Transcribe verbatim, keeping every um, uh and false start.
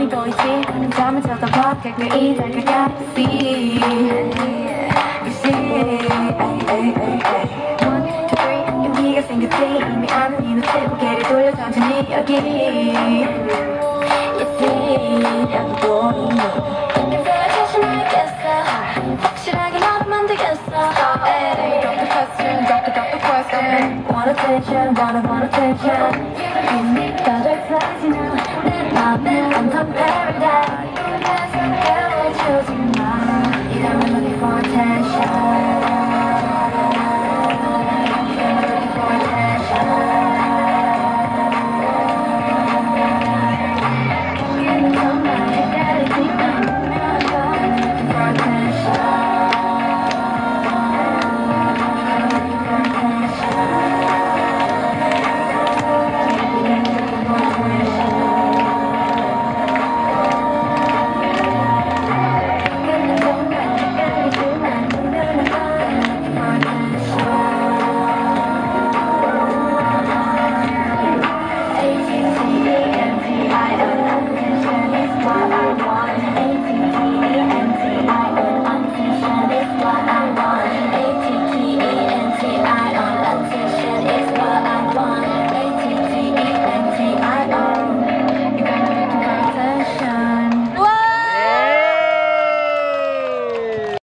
꿈이 또 있지 잠을 쳐다봐 가까이 다가가 See You see One, two, three 용기가 생겼지 이미 아는 이 눈치 고개를 돌려 천천히 여기 You see 여기 보이니 느낌표에 자신하겠어 확실하게 너를 만들겠어 Hey, drop the question, drop the, drop the question Want attention, wanna want attention You need better flies, you know 내 맘에 안 덤벼